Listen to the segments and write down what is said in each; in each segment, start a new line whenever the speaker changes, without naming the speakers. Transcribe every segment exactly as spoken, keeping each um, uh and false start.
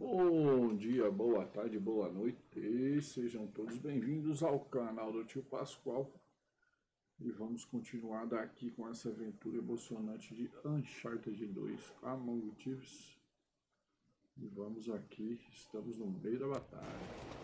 Bom dia, boa tarde, boa noite, sejam todos bem-vindos ao canal do Tio Pascoal e vamos continuar daqui com essa aventura emocionante de Uncharted dois Among Thieves e vamos aqui, estamos no meio da batalha.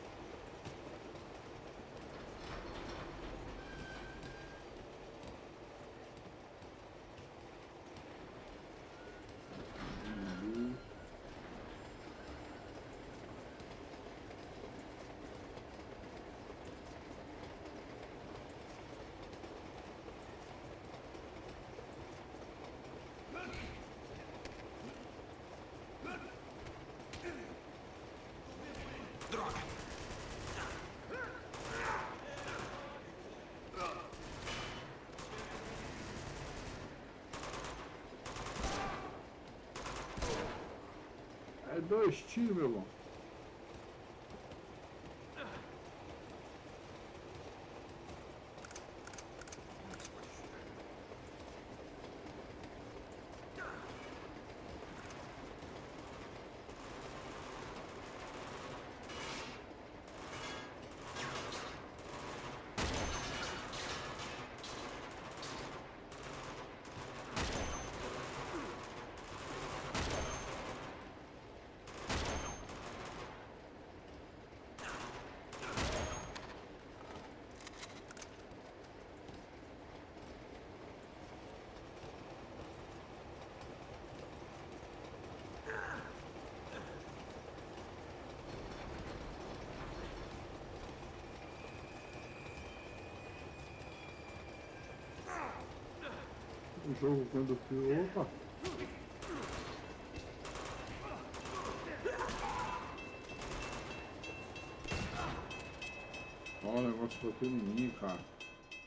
É dois tiros, meu irmão. O jogo quando fui. Opa! Ó, o negócio bateu em mim, cara.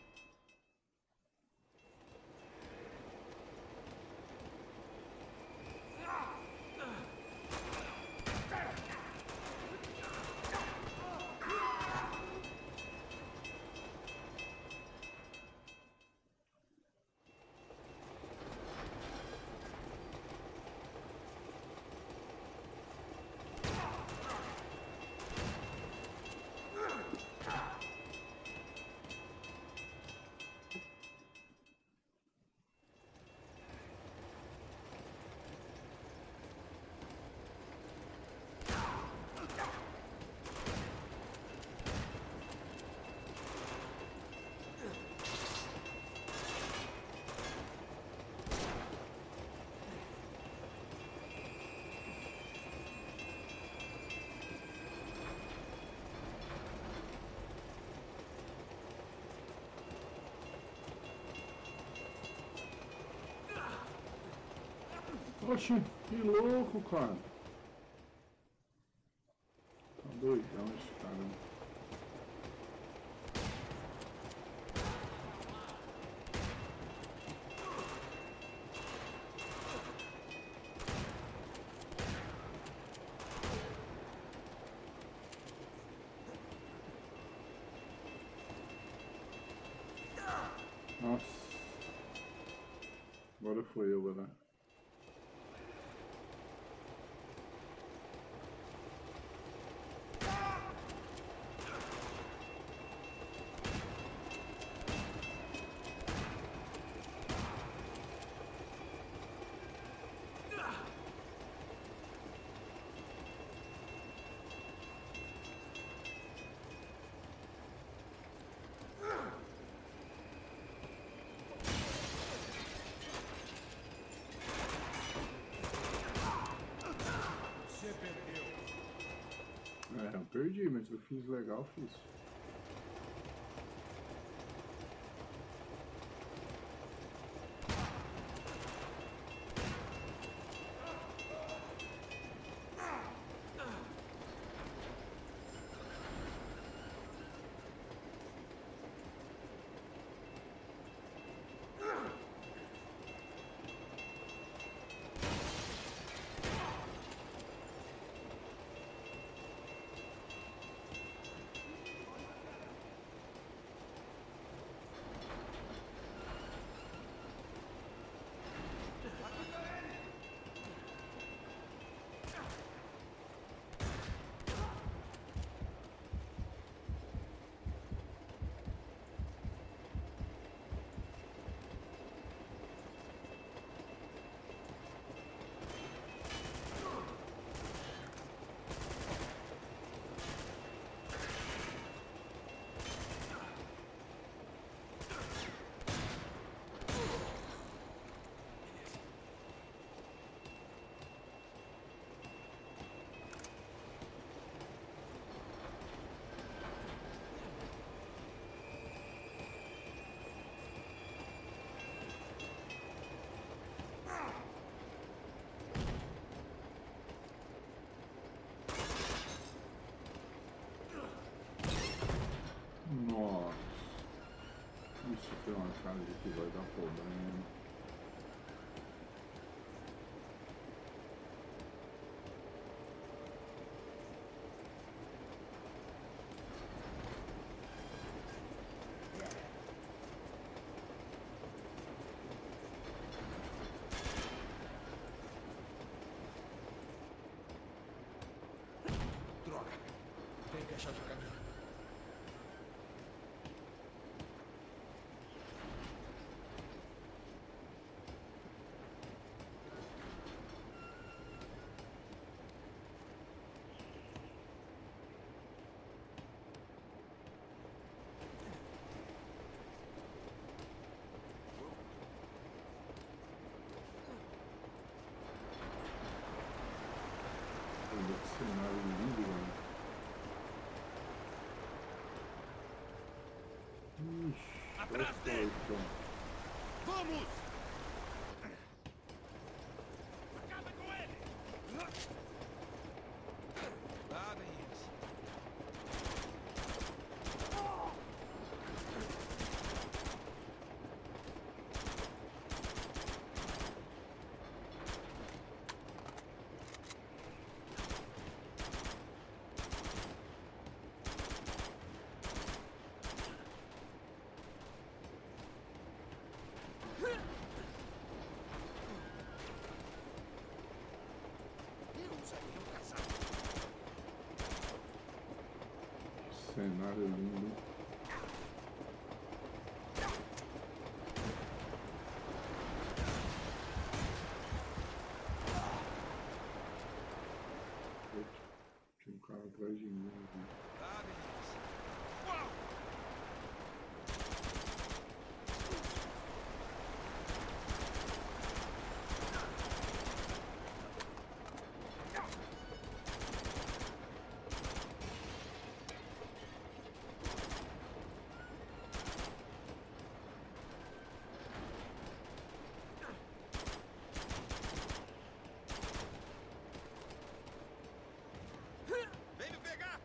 Oxi, que louco, cara. Tá doidão esse cara. Nossa. Agora foi eu, galera.
Você perdeu.
É, eu perdi, mas eu fiz legal, fiz. atacar ali que vai dar problema.
Droga! Tem que achar outro caminho.
Olha que cenário lindo, mano. Ixi,
Atrás
olha
dele!
só, então.
Vamos! Acaba com ele! Lá vem eles. Deus, aí é um caçador.
Cenário lindo. Eita, tinha um cara atrás de mim aqui.
Lá vem eles. Uau! Vem me pegar!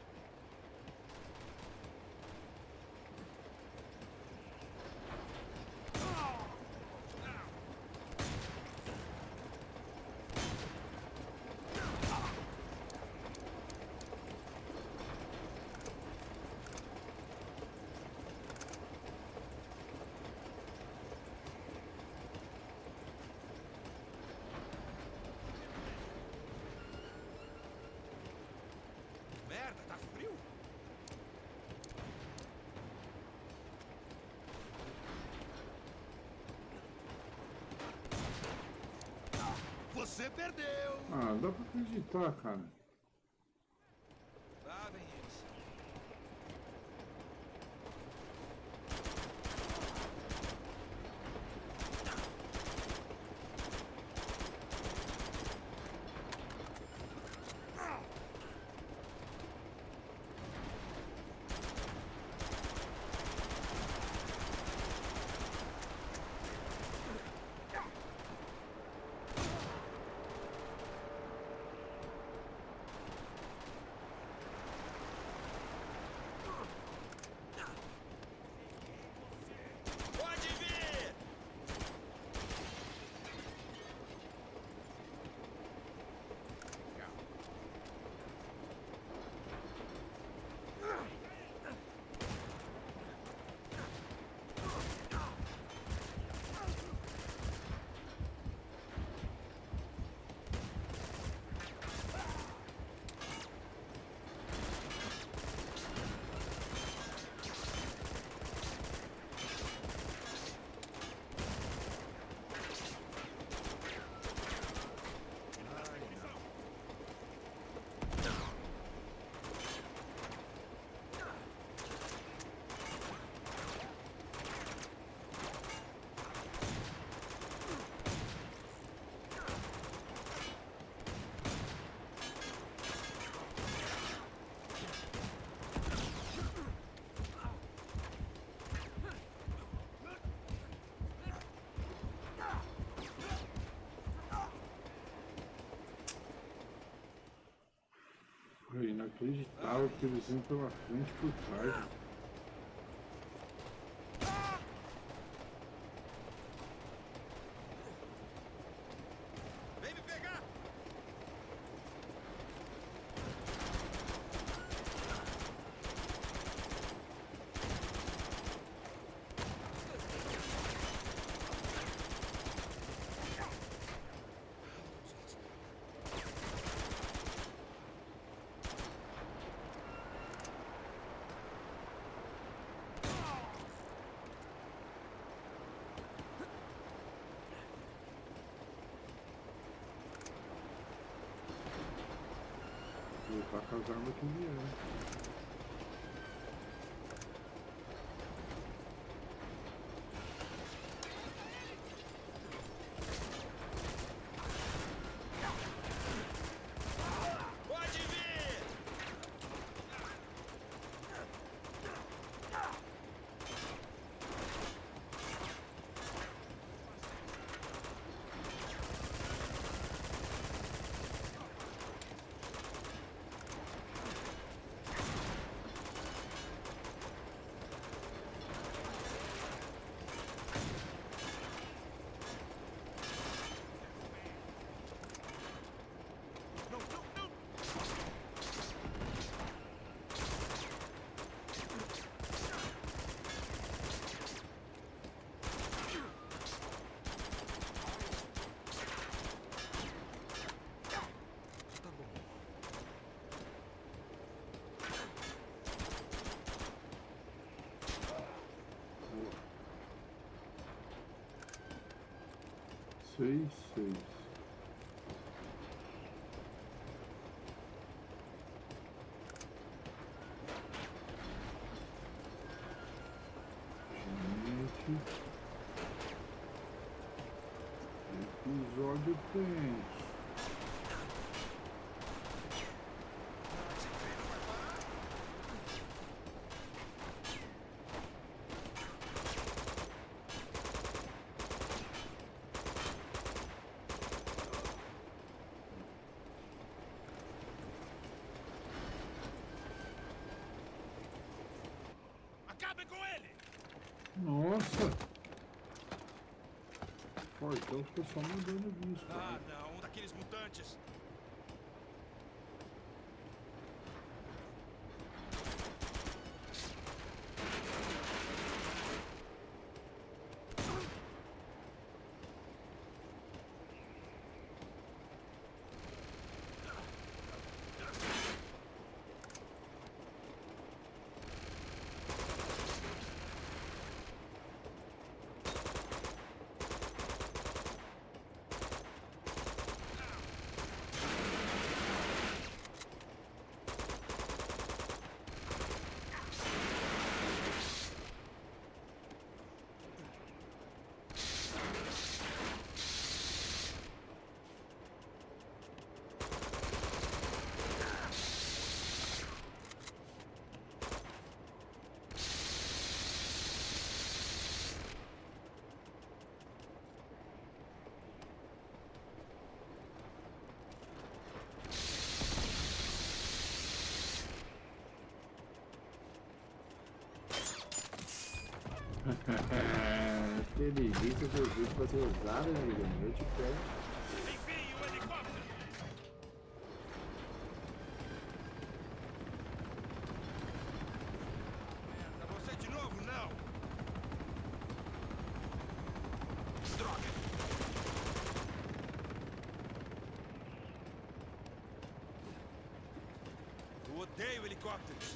Merda, tá frio? Você perdeu!
Ah, dá pra acreditar, cara.
Lá vem eles. Pode vir!
É inacreditável que eles vêm pela frente e por trás. Voltar com as armas que vieram.
Pode vir! Não, não, não! Tá bom.
Seis, seis. Gente, episódio tenso.
Esse trem não vai parar. Acabem com ele!
Nossa! Fortão ficou só mandando disso,
Ah,
cara.
não, um daqueles mutantes.
Inteligência foi feita para ser usada, meu amigo. Eu te pego.
Enfim, o helicóptero! Merda, você de novo, não! Droga! Eu odeio helicópteros!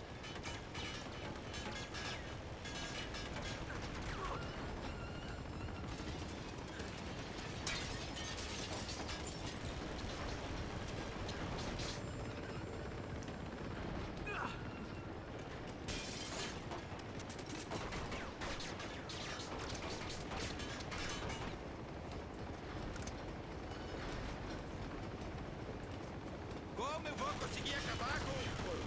Como eu vou conseguir acabar com...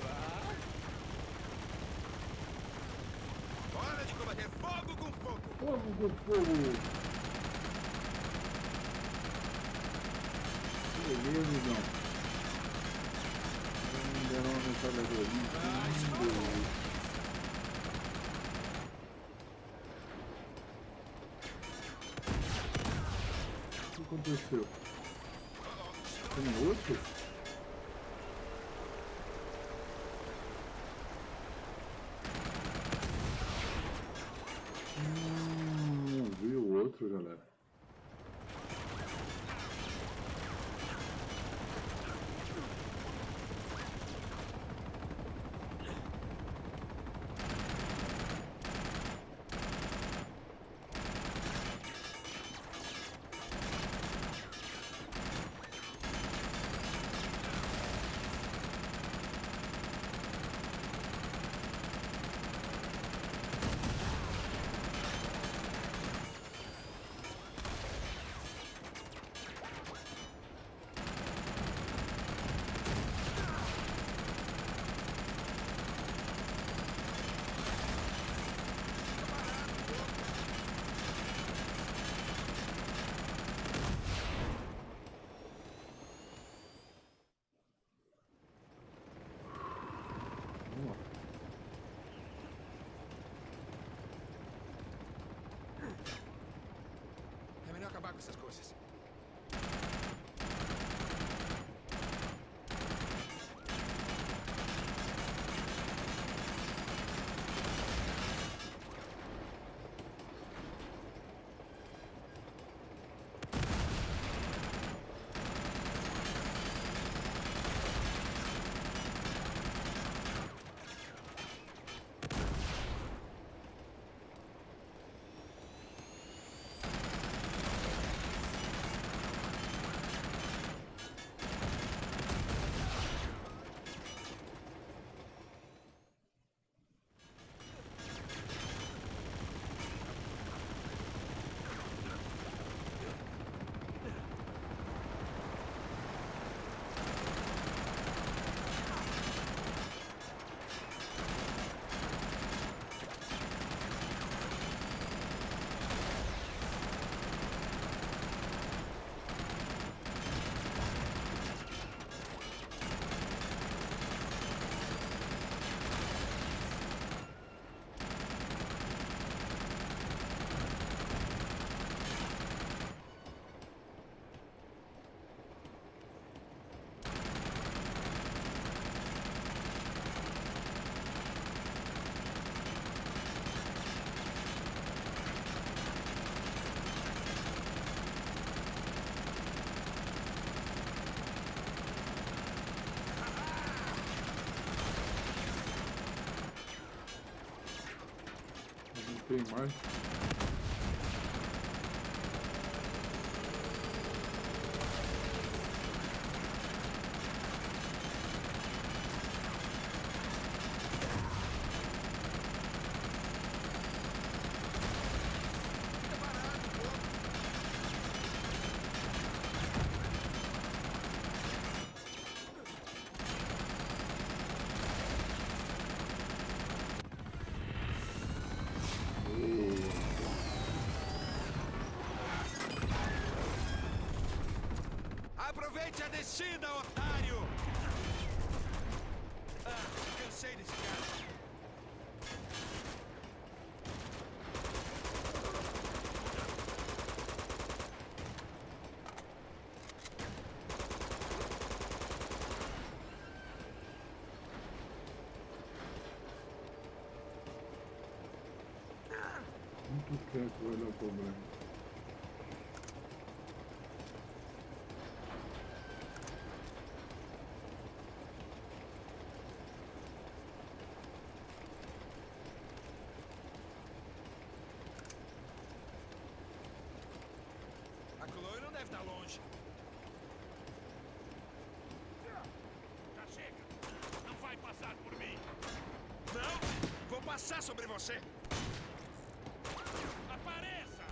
Hora de combater fogo com fogo!
Fogo do fogo! Beleza, amigão. Ainda não uma metralhadorinha.
Ah, isso não é bom.
O que aconteceu? Tem outro? Hum, viu o outro, galera.
essas coisas.
Tem mais.
Aproveite a descida, otário! Ah, cansei desse cara.
Muito quieto vai dar problema.
A Chloe não deve estar longe. Já chega! Não vai passar por mim! Não! Vou passar sobre você! Apareça!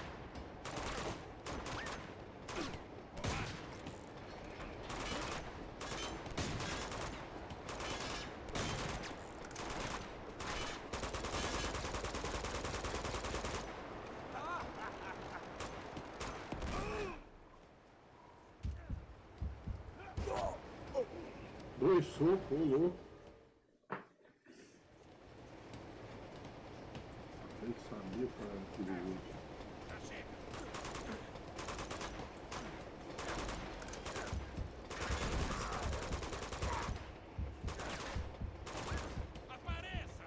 Dois socos, ô louco. Ele sabia para perigoso.
Já chega! Apareça!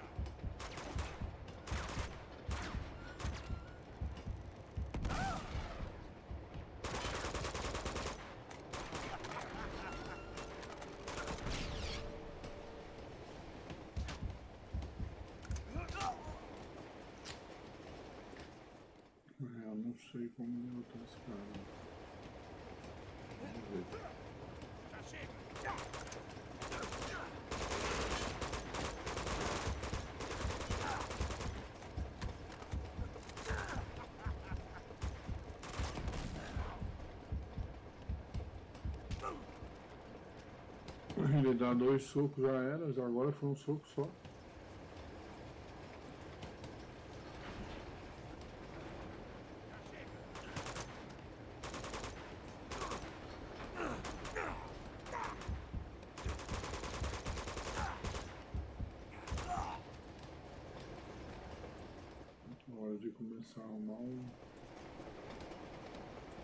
É, eu não sei como derrotar esse cara. Vamos ver.
Já chega!
Ele dá dois socos, já era, agora foi um soco só. Hora de começar a arrumar um.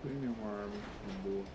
tem nenhuma arma boa.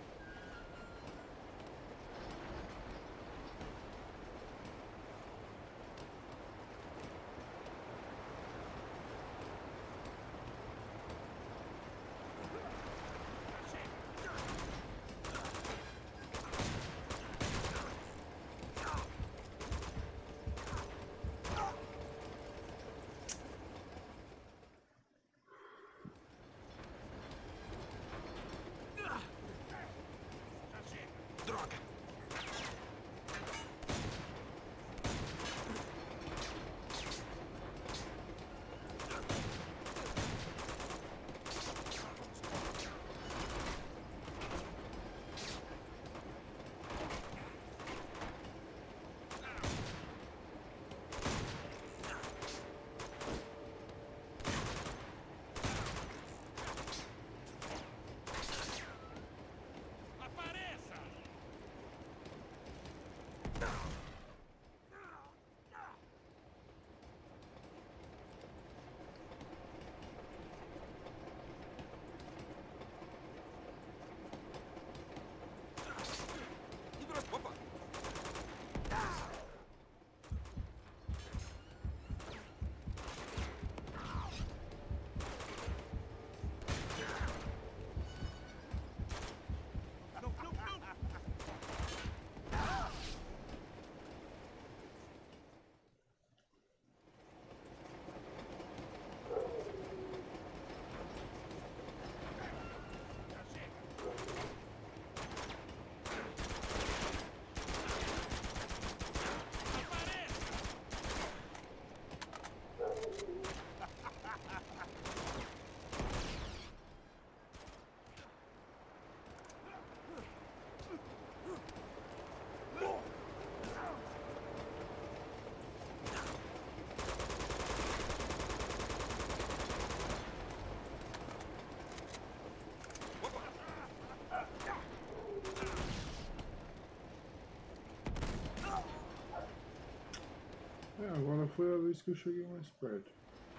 É, agora foi a vez que eu cheguei mais perto.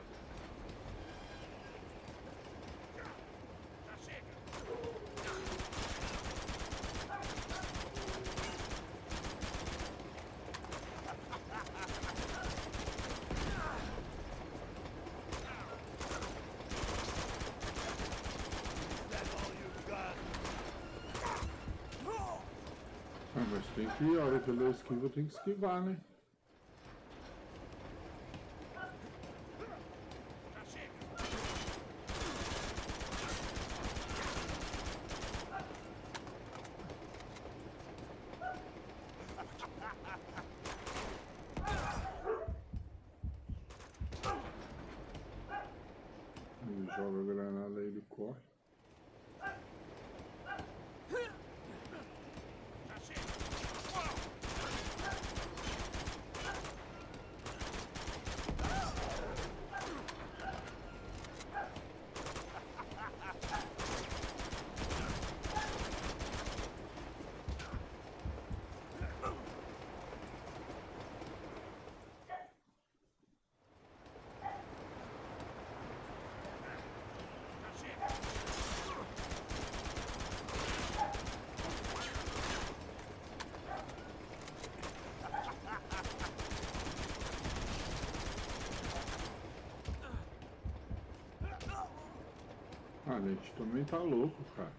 Ah, mas tem que, a hora que eu dou esquiva, eu tenho que esquivar, né? Ele joga a granada e ele corre. Ah, a gente também tá louco, cara.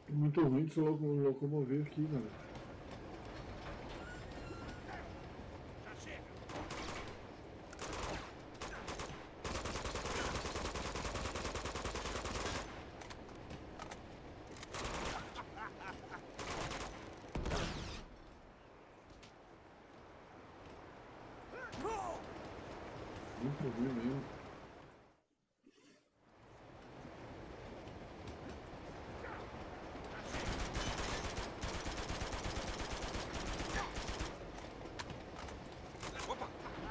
Muito ruim de se loco- locomover aqui, galera.
Já chega!
Muito ruim mesmo.
Opa!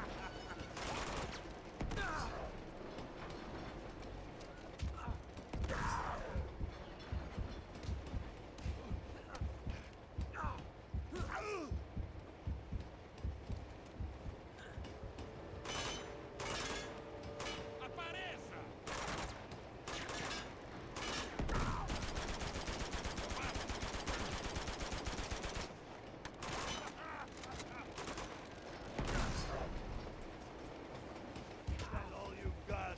Apareça! That's all you've got.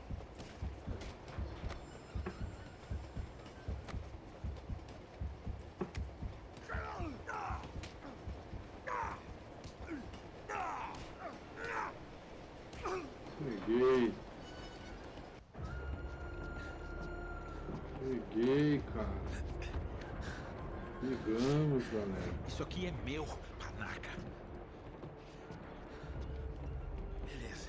Peguei. Peguei, cara. Pegamos, galera.
Isso aqui é meu, panaca. Beleza.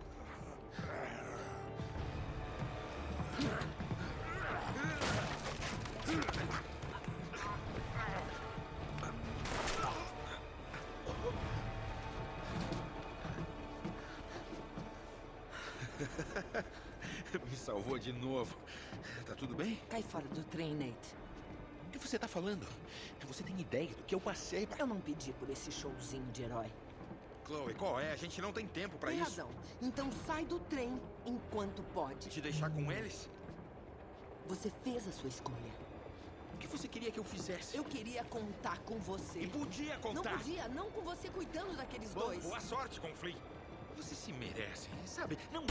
Me salvou de novo. Tá tudo bem?
Cai fora do trem, Nate.
O que você tá falando? Você tem ideia do que eu passei pra...
Eu não pedi por esse showzinho de herói.
Chloe, qual é? A gente não tem tempo pra
Tem
isso.
razão. Então sai do trem enquanto pode.
Te deixar com eles?
Você fez a sua escolha.
O que você queria que eu fizesse?
Eu queria contar com você.
E podia
Não
contar.
podia, não com você cuidando daqueles
Bom,
dois.
boa sorte com o Flea. Você se merece, sabe? Não...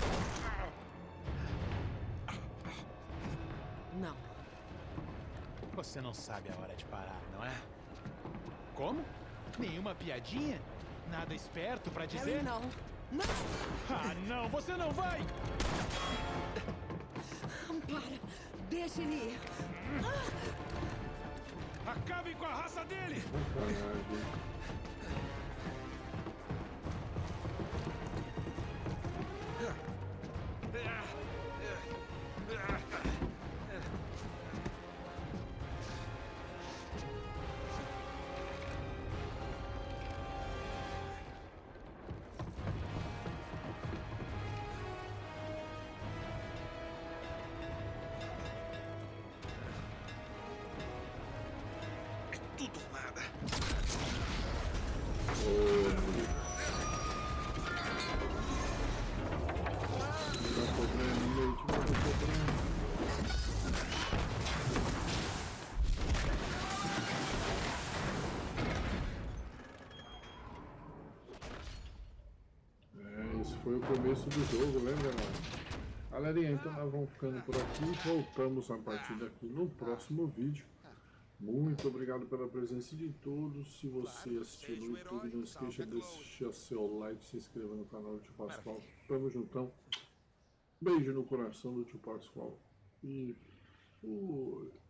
Não.
Você não sabe a hora de parar, não é? Como? Nenhuma piadinha? Nada esperto pra dizer?
Harry, não. Não!
Ah, não! Você não vai!
Para! Deixa ele ir.
Acabe com a raça dele!
Sacanagem.
Tudo ou nada.
Não dá problema, Nate, não dá problema. É, esse foi o começo do jogo, lembra, galera? Galerinha, então nós vamos ficando por aqui. Voltamos a partida aqui no próximo vídeo. Muito obrigado pela presença de todos. Se você assistiu no YouTube, não esqueça de deixar seu like, se inscreva no canal do Tio Pascoal. Tamo juntão. Beijo no coração do Tio Pascoal. E fui.